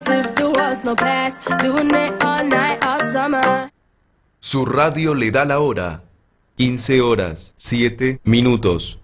if there was no past. Doing it all night, all summer. Su radio le da la hora. 15 horas, 7 minutos.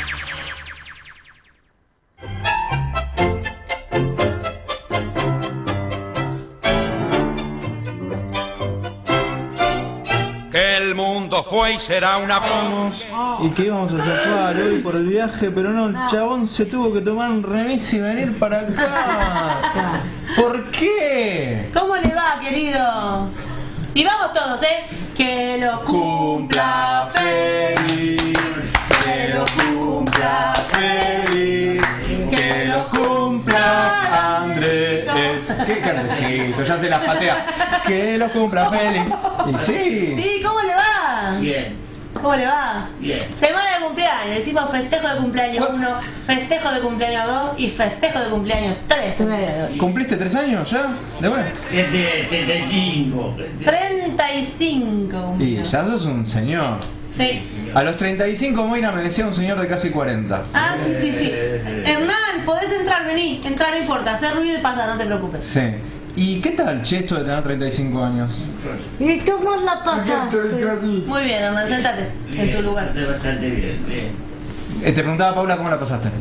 El mundo fue y será una... Y que íbamos a zafar hoy por el viaje, pero no, el chabón se tuvo que tomar un remis y venir para acá. ¿Por qué? ¿Cómo le va, querido? Y vamos todos, ¿eh? Que lo cumpla feliz, que lo cumpla feliz, que lo cumplas, Andrés. Qué canecito, ya se las patea. Que lo cumpla feliz. Y sí. Sí, ¿cómo le va? Bien. ¿Cómo le va? Bien. Semana de cumpleaños, decimos festejo de cumpleaños 1, festejo de cumpleaños 2 y festejo de cumpleaños 3. ¿Cumpliste 3 años ya? ¿De bueno? 75. 35. Y ya sos un señor. Sí. A los 35, Moira me decía un señor de casi 40. Ah, sí. Hernán, podés entrar, vení. Entrar, no importa. Hacer ruido y pasar, no te preocupes. Sí. ¿Y qué tal, che, esto de tener 35 años? ¿Y cómo la pasaste? Muy bien, Hernán, sentate en tu lugar. Bastante bien, bien. Te preguntaba Paula cómo la pasaste.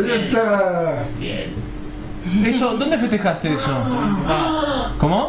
Bien. Eso, ¿dónde festejaste eso? ¿Cómo?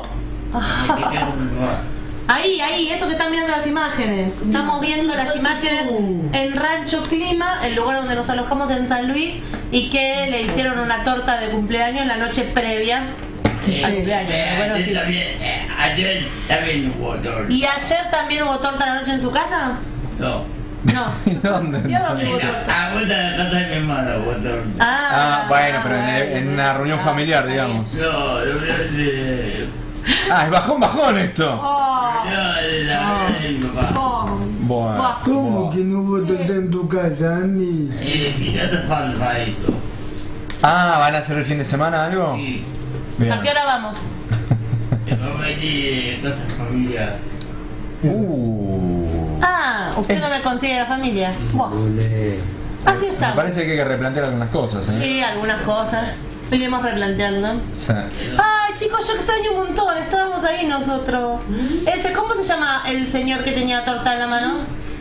Ahí, eso que están viendo las imágenes. Estamos viendo las imágenes en Rancho Clima, el lugar donde nos alojamos en San Luis, y que le hicieron una torta de cumpleaños la noche previa al cumpleaños. Bueno, sí. Ayer también hubo torta. ¿Y ayer también hubo torta la noche en su casa? No. No. ¿Y dónde? ¿Y a dónde hubo torta? A vuelta de la casa de mi hermana hubo torta. Ah, bueno, pero en una reunión familiar, digamos. No, Ah, es bajón esto. Oh. de mi papá. Oh. Bueno. ¿Cómo que no hubo torta en tu casa, Andy? Mira, te falta eso. Ah, ¿van a hacer el fin de semana algo? Sí. Bien. ¿A qué hora vamos? No metí cosas familiares. Ah, usted no me consigue la familia. Bueno, así Me está. parece que hay que replantear algunas cosas, ¿eh? Sí, algunas cosas. Iremos replanteando. Sí. Ay, chicos, yo extraño un montón. Estábamos ahí nosotros. ¿Cómo se llama el señor que tenía torta en la mano?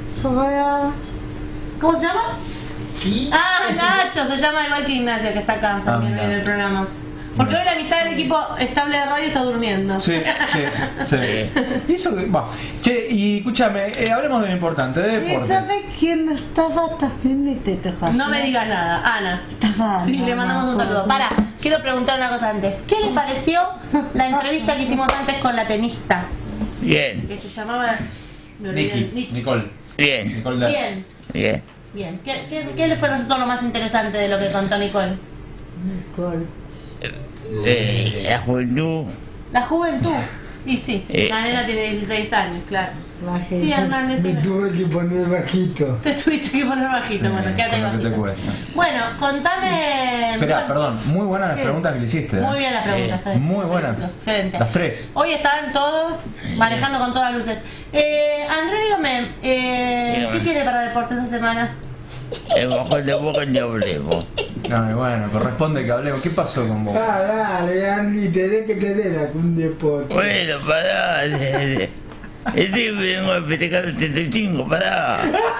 ¿Cómo se llama? Ah, Nacho, se llama igual que Ignacio, que está acá también mira. en el programa. Porque hoy la mitad del equipo estable de radio está durmiendo. Sí. Y eso que. Va. Che, y escúchame, hablemos de lo importante, de ¿Y deportes. sabes quién estaba también y te dejaste? No me digas nada, Ana. Estaba. Sí, le mandamos un saludo. Para, quiero preguntar una cosa antes. ¿Qué les pareció la entrevista que hicimos antes con la tenista? Bien, Que se llamaba... me olvidé. Nicole. bien, Nicole Dars. Bien, bien. bien. ¿Qué le fue resultado lo más interesante de lo que contó Nicole? La juventud. La juventud. Y sí, la nena tiene 16 años, claro. Sí, Hernández. Me tuve que poner bajito. Te tuviste que poner bajito, bueno, quédate con lo que te bajito. cuesta. Bueno, contame... Espera, perdón, muy buenas las preguntas que le hiciste. Muy bien las preguntas, Muy buenas. Excelente. Las 3. Hoy están todos manejando con todas luces. Andrés, dígame, ¿qué quiere para deportes esta semana? El bajón de boca ni hablemos. No, y bueno, corresponde que hablemos. ¿Qué pasó con vos? Dale, Andy, te dé que te dé algún deporte. Bueno, pará. Vengo a festejar el 75, pará.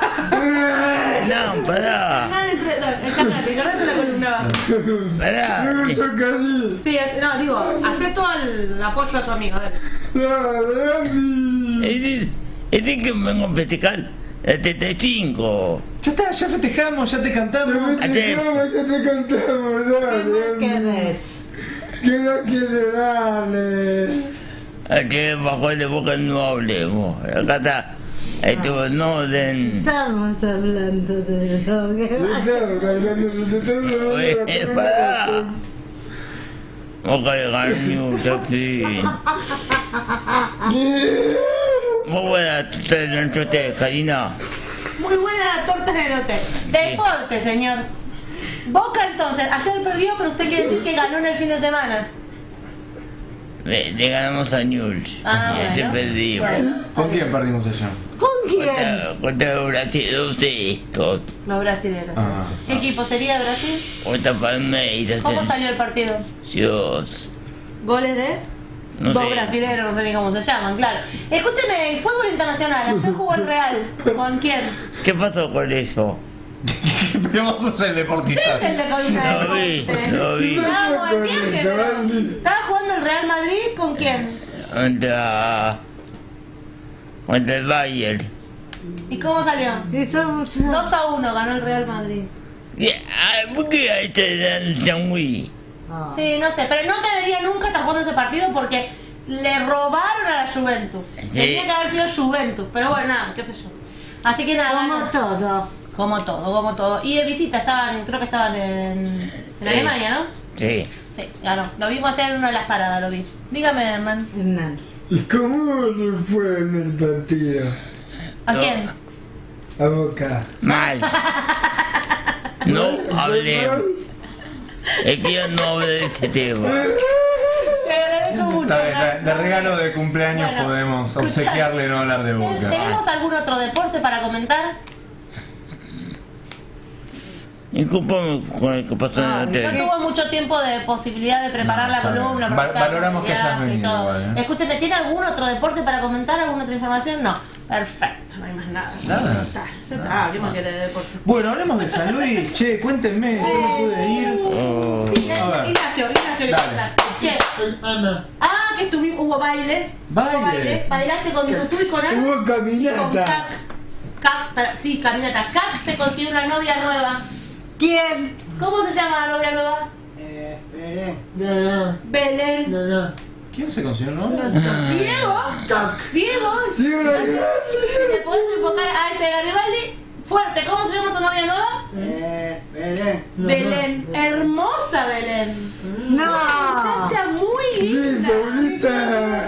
No, pará. Encargate la columna abajo. Pará. Sí, no, digo, hace todo el apoyo a tu amigo, dale. Es que vengo a festejar el 75. Ya está, ya festejamos, ya te cantamos. Ya te contamos, dale. ¿Qué querés? ¿Qué no quieres darle? Que bajón de boca no hablemos. Acá está. Esto en orden. Estamos hablando de lo que Pará. Vos que ganar fin. Muy buena torta de nuestro hotel, Karina. Muy buena la torta en el hotel. Deporte, señor. Boca entonces, ayer perdió, pero usted quiere decir que ganó en el fin de semana. Le ganamos a News. Ah, Ya te bueno. perdimos. Bueno. ¿Con quién perdimos allá? ¿Con quién? Contra Brasil, estos. Los brasileños. Ah. ¿Qué equipo sería Brasil? Contra Palmeiras. ¿Cómo salió el partido? Dios. Goles de No dos sé. brasileños, no sé ni cómo se llaman, claro. Escúcheme, fútbol internacional, ayer jugó el Real. ¿Con quién? ¿Qué pasó con eso? Pero vos sos el deportista. Es el de Colina Lo vi, de lo vi. Estábamos en viaje, pero ¿estaba jugando el Real Madrid con quién? Contra el Bayern. ¿Y cómo salió? Eso, 2-1 ganó el Real Madrid. ¿Por qué ahí te dan muy? Sí, no sé, pero no debería nunca estar jugando ese partido porque le robaron a la Juventus. Sí. Tenía que haber sido Juventus, pero bueno, nada, qué sé yo. Así que nada. como ganó. todo. Como todo. Y de visita creo que estaban en Sí. Alemania, ¿no? Sí. Sí, ganó. Lo vimos ayer en una de las paradas, lo vi. Dígame, Hernán. Hernán. ¿Y cómo le fue en el partido? ¿A No. quién? A Boca. Mal. No hablé. Es que yo no hablo de este tema. Te agradezco mucho. Está bien, Hernán. de regalo de cumpleaños Bueno, podemos obsequiarle no hablar de Boca. ¿Tenemos algún otro deporte para comentar? Disculpame con el que pasó en el No hotel. tuvo mucho tiempo de posibilidad de preparar la está bien. columna. Va- preguntar valoramos por que el hayas viaje y venido todo. igual, ¿eh? Escúcheme, ¿tiene algún otro deporte para comentar? ¿Alguna otra información? No. Perfecto, no hay más nada. Nada. Ya está, ¿qué más quiere de deporte? Bueno, hablemos de San Luis. Che, cuéntenme, yo no pude ir. Sí, A ver. Ignacio, ¿qué Dale. pasa? ¿Qué? Ah, que estuvimos, hubo baile. Baile. Hubo baile. Bailaste con tú y con Ana. Hubo Y con caminata. Sí, caminata. Cac se consiguió una novia nueva. ¿Quién? ¿Cómo se llama la novia nueva? Belén. ¿Quién se consiguió un novio? Diego. Diego. Sí, una grande. ¿Te puedes enfocar a este Garibaldi? Fuerte, ¿cómo se llama su novia nueva? Belén. Hermosa Belén. No. Muchacha muy Sí, linda. Paulita.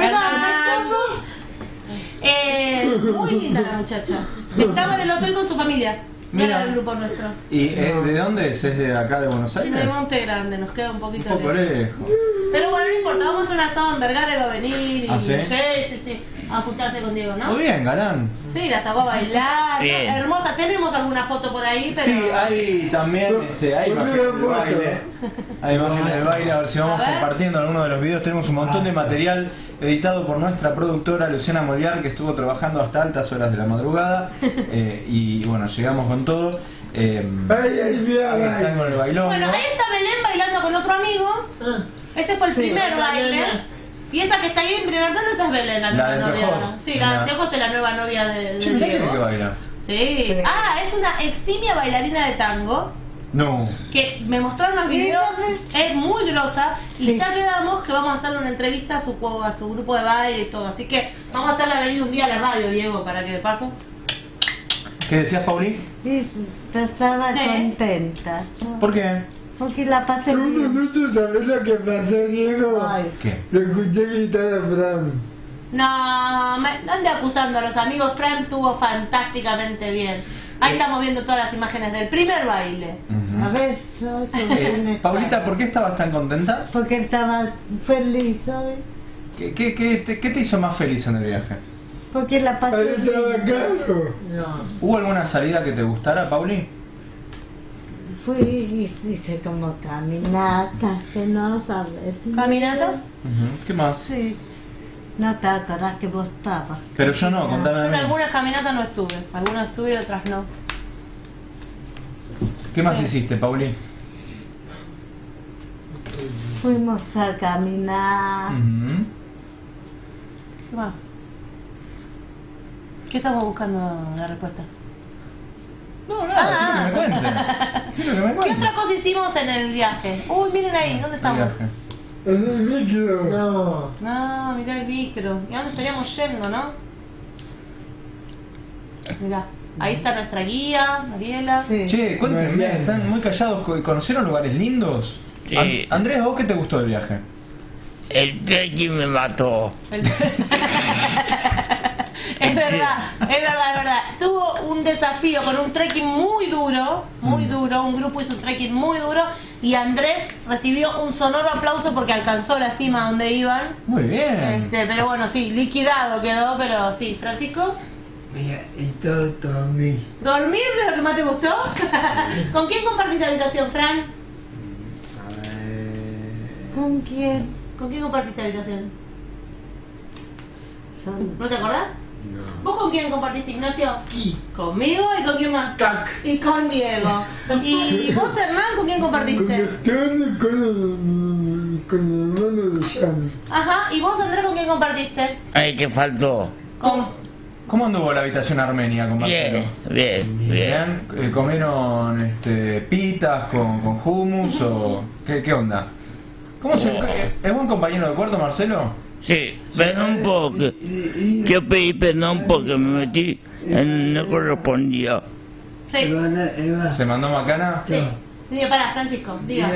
Muy linda la muchacha. Estaba en el hotel con su familia. Mira. Era el grupo nuestro. ¿Y de dónde es? ¿Es de acá de Buenos Aires? De Monte Grande, nos queda un Un poquito poco lejos. lejos. Pero bueno, no importa, vamos a hacer un asado en Vergara y va a venir. Y... ¿Ah, sí? Sí. A juntarse con Diego, ¿no? Muy bien, galán. Sí, la sacó a bailar. Bien. Hermosa, tenemos alguna foto por ahí, pero. Sí, hay también hay ¿Por qué imágenes de foto? baile. Hay imágenes de baile, a ver si vamos A ver. compartiendo algunos de los videos. Tenemos un montón de material editado por nuestra productora Luciana Molviar, que estuvo trabajando hasta altas horas de la madrugada. Y bueno, llegamos con todo. Ay, mira, Ahí están con el bailón. Bueno, ahí está Belén bailando con otro amigo. Ese fue el primer baile. Y esa que está ahí en primer plano, esa es Belén, la La nueva de novia. anteojos. Sí, la de anteojos es la nueva novia de Che, mirá que Diego. baila. Sí. Ah, es una eximia bailarina de tango. No. Que me mostraron los videos, es muy grosa y ya quedamos que vamos a hacerle una entrevista a su grupo de baile y todo. Así que vamos a hacerle venir un día a la radio, Diego, para que de paso. ¿Qué decías, Pauli? Sí, estaba Sí. contenta. ¿Por qué? Porque la pasé Tú bien. no sabes lo que pasó, Diego. Ay. ¿Qué? Lo escuché gritar a Fran. No, no ande acusando a los amigos. Fran estuvo fantásticamente bien. Ahí estamos viendo todas las imágenes del primer baile. A ver, soy Paulita, ¿por qué estabas tan contenta? Porque estaba feliz hoy. ¿Qué te hizo más feliz en el viaje? Porque la Ahí pasé estaba bien. Carlos. ¿Hubo alguna salida que te gustara, Pauli? Fui y hice como caminatas, que no sabes. ¿Caminatas? ¿Qué más? Sí. No te acordás que vos estabas. Pero yo no, contame Yo en a mí. algunas caminatas no estuve. Algunas estuve y otras no. ¿Qué más hiciste, Pauli? Fuimos a caminar. Ujú. ¿Qué más? ¿Qué estamos buscando de respuesta? No, nada, quiero que me cuenten. Quiero que me ¿Qué cuenten. otra cosa hicimos en el viaje? Uy, miren ahí, ¿dónde El estamos? viaje. En el micro. No, mirá el micro. ¿Y a dónde estaríamos yendo, no? Mirá, ahí está nuestra guía, Mariela. Sí. Che, cuéntenme, Muy bien. están muy callados. ¿Conocieron lugares lindos? Sí. Andrés, ¿a vos qué te gustó del viaje? El trekking me mató. El- Es verdad. Tuvo un desafío con un trekking muy duro, un grupo hizo un trekking muy duro y Andrés recibió un sonoro aplauso porque alcanzó la cima donde iban. Muy bien. Pero bueno, sí, liquidado quedó, pero sí. Francisco, Mira, y todo dormí. ¿dormir de lo que más te gustó? ¿Con quién compartiste habitación, Fran? ¿Con quién? ¿Con quién compartiste habitación? ¿No te acordás? No. ¿Vos con quién compartiste, Ignacio? ¿Conmigo y con quién más? Tac. Y con Diego. ¿Y vos, Hernán, con quién compartiste? Con el hermano de Jan. Ajá. ¿Y vos, Andrés, con quién compartiste? Ay, ¿qué faltó? ¿Cómo anduvo la habitación armenia con Marcelo? Bien. ¿Comieron pitas con hummus o qué onda? ¿Es buen compañero de cuarto, Marcelo? Sí, perdón porque yo pedí perdón porque me metí en no correspondía. Sí. ¿Se mandó macana? Sí. Diga, pará, Francisco, diga.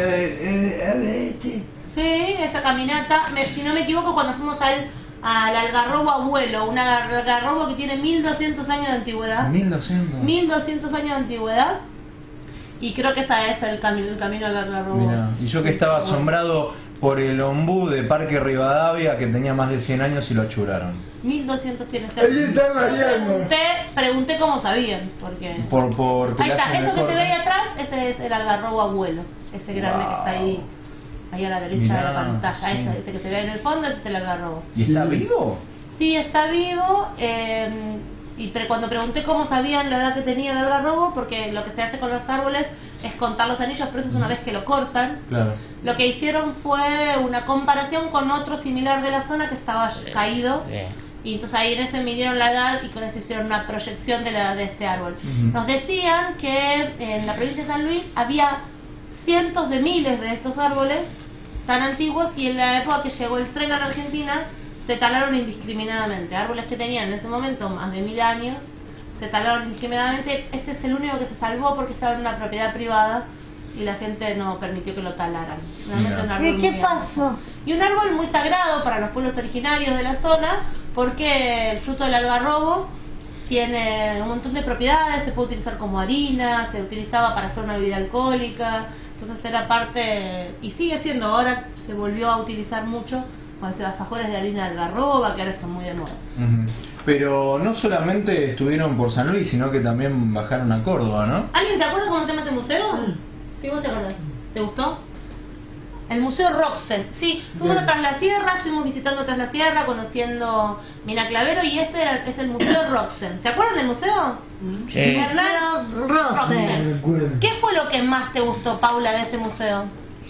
Sí, esa caminata, si no me equivoco, cuando fuimos al algarrobo abuelo, un algarrobo que tiene 1200 años de antigüedad. 1200 años de antigüedad. Y creo que esa es el camino al algarrobo. Mirá, y yo que estaba asombrado por el ombú de Parque Rivadavia que tenía más de 100 años y lo achuraron. 1200 tiene este. Ahí está Mariano. Pregunté cómo sabían, porque... Porque ahí está, hacen eso que mejor, se ve ahí ¿no? atrás, ese es el algarrobo abuelo. Ese grande que está ahí a la derecha de la pantalla. Sí. Ese que se ve en el fondo, ese es el algarrobo. ¿Y está vivo? Sí, está vivo. Cuando pregunté cómo sabían la edad que tenía el algarrobo, porque lo que se hace con los árboles es contar los anillos, pero eso es una vez que lo cortan. Claro. Lo que hicieron fue una comparación con otro similar de la zona que estaba caído. Y entonces ahí en ese midieron la edad y con eso hicieron una proyección de la edad de este árbol. Nos decían que en la provincia de San Luis había cientos de miles de estos árboles tan antiguos y en la época que llegó el tren a la Argentina se talaron indiscriminadamente. Árboles que tenían en ese momento más de 1000 años se talaron indiscriminadamente. Este es el único que se salvó porque estaba en una propiedad privada y la gente no permitió que lo talaran. Realmente un árbol ¿Y qué muy pasó? y un árbol muy sagrado para los pueblos originarios de la zona, porque el fruto del algarrobo tiene un montón de propiedades, se puede utilizar como harina, se utilizaba para hacer una bebida alcohólica, entonces era parte, y sigue siendo, ahora se volvió a utilizar mucho con estos alfajores de harina de algarroba, que ahora están muy de moda. Pero no solamente estuvieron por San Luis, sino que también bajaron a Córdoba, ¿no? ¿Alguien se acuerda cómo se llama ese museo? Sí, vos te acordás. ¿Te gustó? El Museo Roxen. Sí, fuimos a Tras la Sierra, estuvimos visitando Tras la Sierra, conociendo Mina Clavero y este es el Museo Roxen. ¿Se acuerdan del museo? Sí. Hernán Roxen. ¿Qué fue lo que más te gustó, Paula, de ese museo?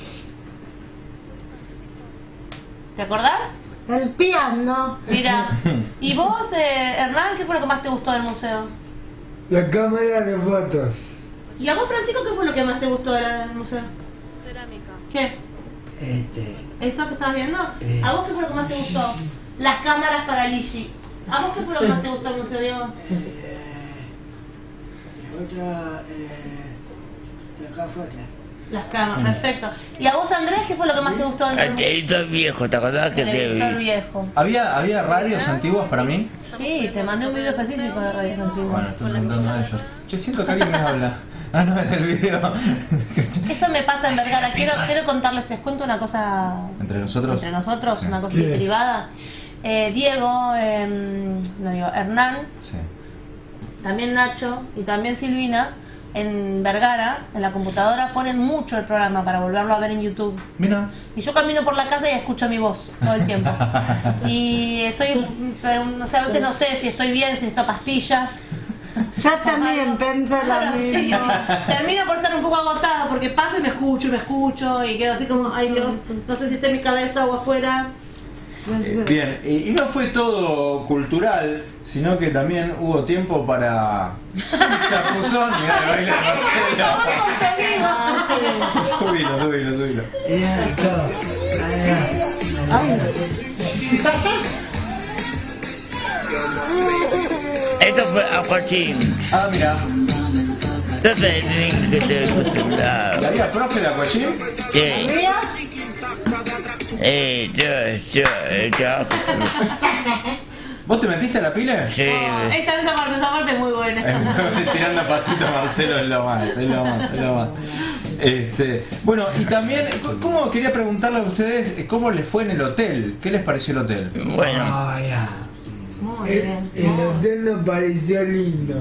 ¿Te acordás? El piano. Mira. ¿Y vos, Hernán, qué fue lo que más te gustó del museo? La cámara de fotos. ¿Y a vos, Francisco, qué fue lo que más te gustó del museo? Cerámica. ¿Qué? ¿Eso que estabas viendo? ¿A vos qué fue lo que más te gustó? Las cámaras para Ligi. ¿A vos qué fue lo que más te gustó del museo, Diego? Sacar fotos. Las cámaras, perfecto. ¿Y a vos, Andrés, qué fue lo que más te gustó del El museo? televisor viejo, ¿te acordás que Televisor te viejo. ¿Había radios antiguas para mí? Sí, te mandé un video específico de radios antiguas. Bueno, estoy preguntando a ellos. Yo siento que alguien me habla. Ah, no, es del video. Eso me pasa en Vergara. Quiero contarles, les cuento una cosa. ¿Entre nosotros? Entre nosotros, Sí. una cosa privada. Diego, Hernán, Sí. también Nacho y también Silvina, en Vergara, en la computadora, ponen mucho el programa para volverlo a ver en YouTube. Mira. Y yo camino por la casa y escucho mi voz todo el tiempo. Y estoy, pero, no sé, a veces no sé si estoy bien, si necesito pastillas. Yo también pensé lo Claro, sí, mismo. termino por estar un poco agotada porque paso y me escucho y quedo así como, ay Dios, no sé si está en mi cabeza o afuera. Bien, y no fue todo cultural, sino que también hubo tiempo para chapuzón. Mirá el baile de Marcelo. Subilo. Esto fue Aquachín. Ah, mira. Ese es el link que te he acostumbrado. ¿Y había profe de Aquachim? Sí. Yo. ¿Vos te metiste a la pila? Sí. Esa parte es muy buena. Tirando pasito a Marcelo es lo más. Bueno, y también, ¿cómo quería preguntarle a ustedes cómo les fue en el hotel? ¿Qué les pareció el hotel? Bueno. Muy bien. El hotel nos pareció lindo.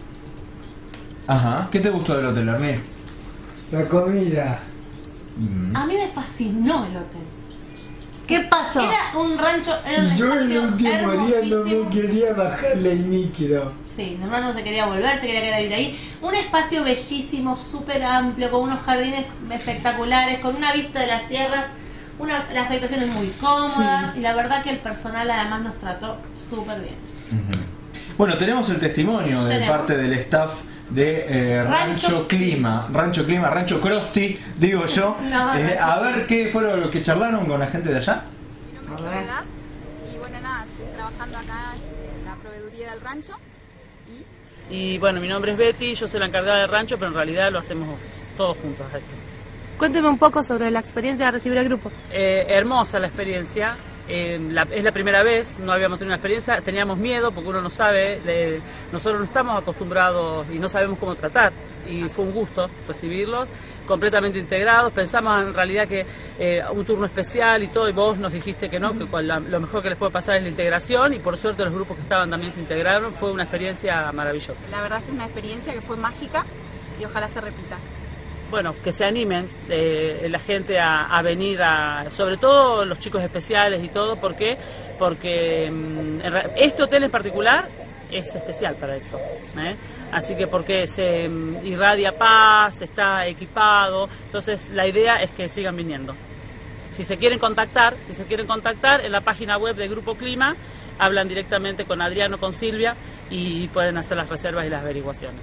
Ajá. ¿Qué te gustó del hotel, Ernie? La comida. A mí me fascinó el hotel. ¿Qué pasó? Era un rancho, era un Yo el espacio último día no hermosísimo. me quería bajarle el líquido. Sí, mi hermano no se quería volver, se quería quedar a vivir ahí. Un espacio bellísimo, súper amplio, con unos jardines espectaculares, con una vista de las sierras, las habitaciones muy cómodas, y la verdad que el personal además nos trató súper bien. Bueno, tenemos el testimonio de Tenemos. parte del staff de Rancho Clima, Rancho Crosti, digo yo. No, A ver qué fueron lo que charlaron con la gente de allá. Mi nombre es Soledad y bueno, nada, estoy trabajando acá en la proveeduría del rancho. Y bueno, mi nombre es Betty, yo soy la encargada del rancho, pero en realidad lo hacemos todos juntos a esto. Cuénteme un poco sobre la experiencia de recibir el grupo. Hermosa la experiencia. Es la primera vez, no habíamos tenido una experiencia, teníamos miedo porque uno no sabe, nosotros no estamos acostumbrados y no sabemos cómo tratar, y fue un gusto recibirlos, completamente integrados. Pensamos en realidad que un turno especial y todo, y vos nos dijiste que no, que lo mejor que les puede pasar es la integración, y por suerte los grupos que estaban también se integraron. Fue una experiencia maravillosa. La verdad es que es una experiencia que fue mágica y ojalá se repita. Bueno, que se animen la gente a venir, sobre todo los chicos especiales y todo. ¿Por qué? Porque este hotel en particular es especial para eso, ¿eh? Así que porque se irradia paz, está equipado, entonces la idea es que sigan viniendo. Si se quieren contactar en la página web de Grupo Clima, hablan directamente con Adriano, con Silvia, y pueden hacer las reservas y las averiguaciones.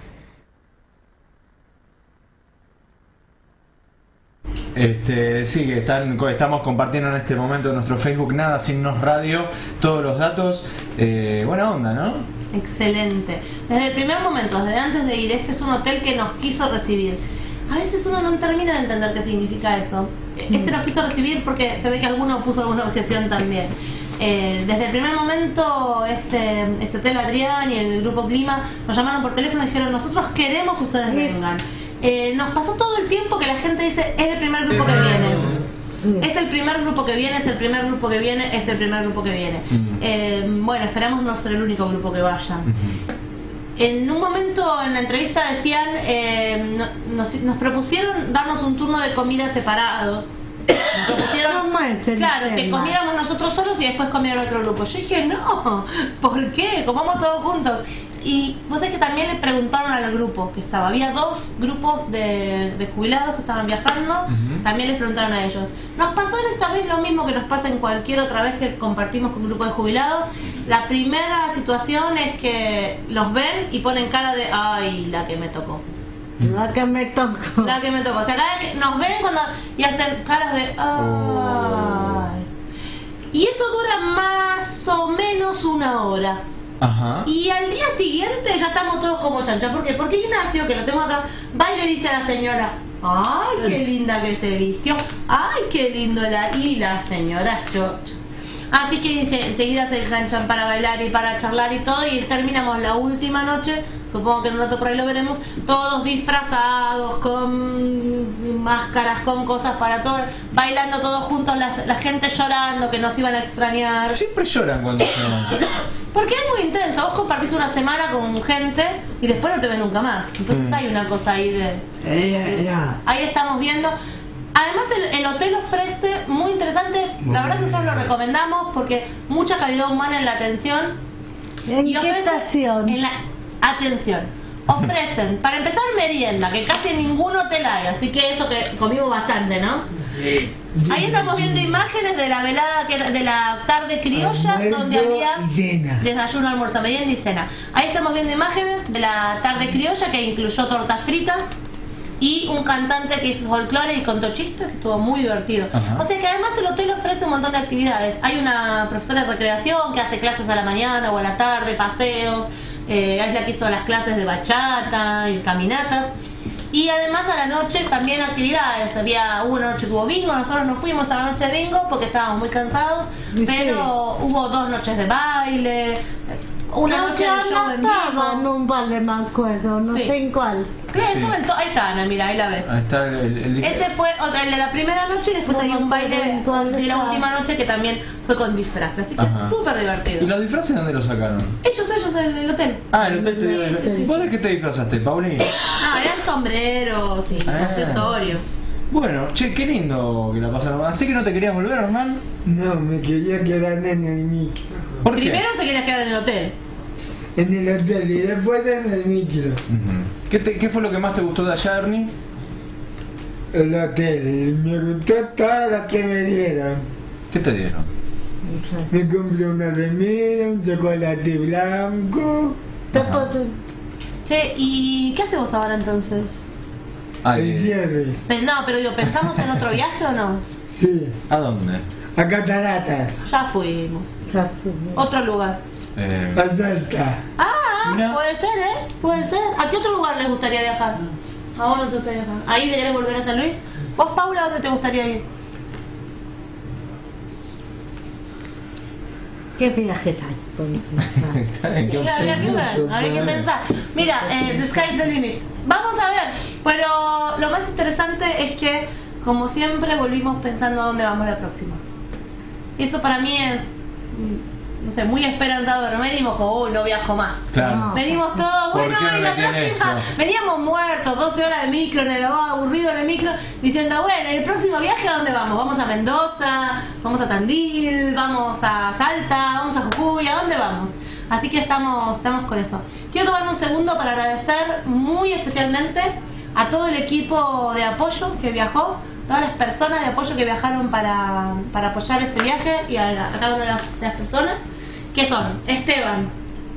Sí, estamos compartiendo en este momento en nuestro Facebook Nada Signos Radio todos los datos. Buena onda, ¿no? Excelente. Desde el primer momento, desde antes de ir, este es un hotel que nos quiso recibir. A veces uno no termina de entender qué significa eso. Este nos quiso recibir porque se ve que alguno puso alguna objeción también. Desde el primer momento, este hotel Adrián y el Grupo Clima nos llamaron por teléfono y dijeron: nosotros queremos que ustedes vengan. Nos pasó todo el tiempo que la gente dice: es el primer grupo que viene, es el primer grupo que viene, es el primer grupo que viene, es el primer grupo que viene. Bueno, esperamos no ser el único grupo que vaya. En un momento en la entrevista decían, nos propusieron darnos un turno de comida separados. Nos propusieron, claro, que comiéramos nosotros solos y después comiera el otro grupo. Yo dije: no, ¿por qué? Comamos todos juntos. Y vos sabés que también le preguntaron al grupo que estaba. Había dos grupos de jubilados que estaban viajando. También les preguntaron a ellos. Nos pasó esta vez lo mismo que nos pasa en cualquier otra vez que compartimos con un grupo de jubilados. La primera situación es que los ven y ponen cara de: ay, la que me tocó. La que me tocó. La que me tocó. O sea, cada vez que nos ven y hacen caras de: ay. Y eso dura más o menos una hora. Ajá. Y al día siguiente ya estamos todos como chanchas. ¿Por qué? Porque Ignacio, que lo tengo acá, va y le dice a la señora: ay, qué linda que se vistió, ay, qué lindo y la señora chocha. Así que dice, enseguida se enganchan para bailar y para charlar y todo, y terminamos la última noche, supongo que en un rato por ahí lo veremos, todos disfrazados, con máscaras, con cosas para todo, bailando todos juntos, la gente llorando que nos iban a extrañar. Siempre lloran cuando lloran. Porque es muy intenso, vos compartís una semana con gente y después no te ves nunca más. Entonces hay una cosa ahí de... Ahí estamos viendo. Además el hotel ofrece, muy interesante, la verdad que nosotros lo recomendamos porque mucha calidad humana en la atención. ¿En qué estación? En la atención. Ofrecen, para empezar, merienda, que casi en ningún hotel hay, así que eso que comimos bastante, ¿no? Sí. Ahí estamos viendo imágenes de la velada, de la tarde criolla, Almuerzo donde había y cena. desayuno, almuerzo, merienda y cena. Ahí estamos viendo imágenes de la tarde criolla que incluyó tortas fritas y un cantante que hizo folclore y contó chistes, que estuvo muy divertido. O sea que además el hotel ofrece un montón de actividades. Hay una profesora de recreación que hace clases a la mañana o a la tarde, paseos. Es la que hizo las clases de bachata y caminatas. Y además a la noche también actividades. Hubo una noche que hubo bingo, nosotros no fuimos a la noche de bingo porque estábamos muy cansados, pero hubo 2 noches de baile, una noche de show en vivo. En un baile, me acuerdo, no sé en cuál. Claro, ahí está, Ana, mira, ahí la ves. Ahí está Ese fue el de la primera noche y después hay un baile de la última noche que también fue con disfraces, así que es súper divertido. ¿Y los disfraces dónde los sacaron? Ellos, el hotel. Ah, el hotel te dio. ¿Vos de qué te disfrazaste, Pauli? Ah, eran sombreros y accesorios. Bueno, che, qué lindo que la pasaron. ¿Así que no te querías volver, Hernán? No, me quería quedar en el micro. ¿Por qué? Primero se quería quedar en el hotel. En el hotel y después en el micro. ¿Qué fue lo que más te gustó de allá, Ernie? El hotel, me gustó todo lo que me dieron. ¿Qué te dieron? Me compré una remera, un chocolate blanco. Che, ¿y qué hacemos ahora entonces? El cierre. No, pero digo, ¿pensamos en otro viaje o no? Sí. ¿A dónde? A Cataratas. Ya fuimos. Otro lugar. A Salta. Puede ser, ¿eh? Puede ser. ¿A qué otro lugar les gustaría viajar? ¿A dónde te gustaría viajar? ¿Ahí te querés volver a San Luis? ¿Vos, Paula, a dónde te gustaría ir? ¿Qué viajes hay? ¿En qué opción? Habría que pensar. Mira, the sky's the limit. Vamos a ver. Pero lo más interesante es que, como siempre, volvimos pensando a dónde vamos la próxima. Eso para mí es, no sé, muy esperanzador. No venimos como, no viajo más. Claro. Venimos todos, bueno, ¿Por qué no y la me tiene próxima. esto? Veníamos muertos, 12 horas de micro, aburrido en el micro, diciendo, bueno, el próximo viaje, ¿a dónde vamos? Vamos a Mendoza, vamos a Tandil, vamos a Salta, vamos a Jujuy, ¿a dónde vamos? Así que estamos con eso. Quiero tomarme un segundo para agradecer muy especialmente a todo el equipo de apoyo que viajó, todas las personas de apoyo que viajaron para apoyar este viaje y a cada una de las personas, que son Esteban,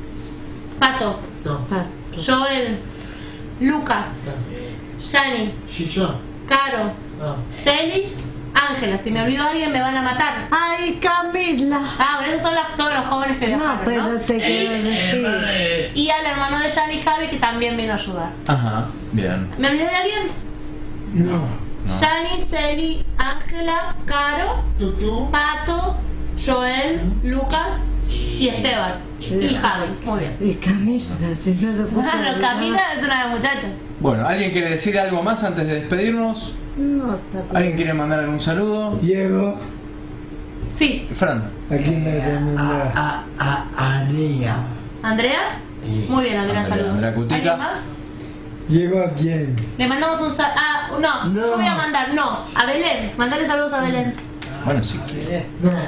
Pato, Joel, Lucas, Yani, Caro, Celi, Ángela. Si me olvido alguien me van a matar. Ay, Camila. Pero esos son todos los jóvenes que viajaron, No, pero te quiero decir. Y al hermano de Yani, Javi, que también vino a ayudar. Ajá, bien. ¿Me olvidé de alguien? No. Yani, Celi, Ángela, Caro, Pato, Joel, Lucas y Esteban. Y Javi. Muy bien. Y Camila, si no lo puedo Claro, Camila es una muchacha. Bueno, ¿alguien quiere decir algo más antes de despedirnos? No, está bien. ¿Alguien quiere mandar algún saludo? Diego. Sí. Fran. Aquí me remendó. Andrea. ¿Andrea? Muy bien, Andrea, saludos. Andrea Cutica. ¿Alguien más? ¿Diego a quién? Le mandamos un saludo. No, yo voy a mandar, a Belén. Mandale saludos a Belén. Bueno, si quiere.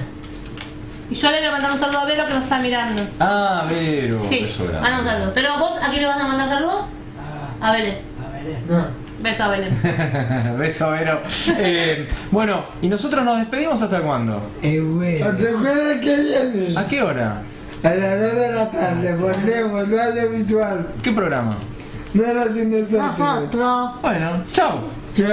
Y yo le voy a mandar un saludo a Vero que nos está mirando. Ah, Vero. Sí, Beso grande. manda un saludo. Pero vos, ¿a quién le vas a mandar saludo? A Belén. Beso a Belén. Beso, Vero. Bueno, ¿y nosotros nos despedimos hasta cuándo? Bueno. ¿Hasta el que viene? ¿A qué hora? A las 2 de la tarde, ponemos radio visual. ¿Qué programa? Nada sin nosotros. Bueno, chao.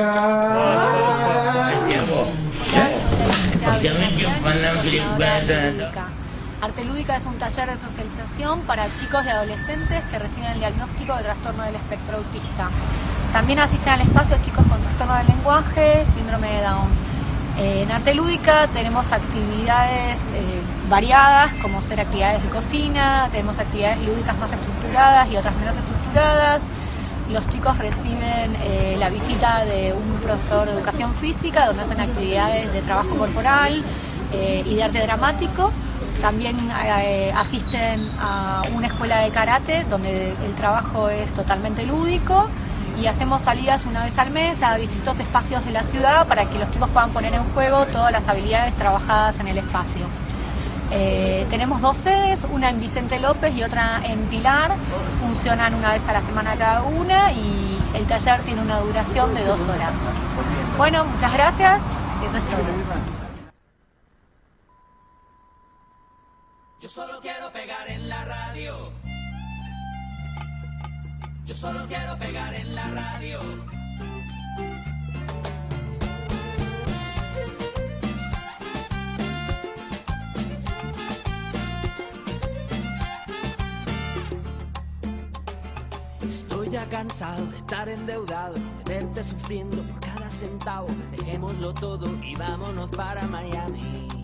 Arte Lúdica es un taller de socialización para chicos y adolescentes que reciben el diagnóstico de trastorno del espectro autista. También asisten al espacio chicos con trastorno del lenguaje, síndrome de Down. En Arte Lúdica tenemos actividades variadas, como ser actividades de cocina, tenemos actividades lúdicas más estructuradas y otras menos estructuradas. Los chicos reciben la visita de un profesor de educación física, donde hacen actividades de trabajo corporal y de arte dramático. También asisten a una escuela de karate, donde el trabajo es totalmente lúdico. Y hacemos salidas una vez al mes a distintos espacios de la ciudad para que los chicos puedan poner en juego todas las habilidades trabajadas en el espacio. Tenemos 2 sedes, una en Vicente López y otra en Pilar. Funcionan una vez a la semana cada una y el taller tiene una duración de 2 horas. Bueno, muchas gracias. Eso es todo. Yo solo quiero pegar en la radio. Yo solo quiero pegar en la radio. Estoy ya cansado de estar endeudado, de verte sufriendo por cada centavo. Dejémoslo todo y vámonos para Miami.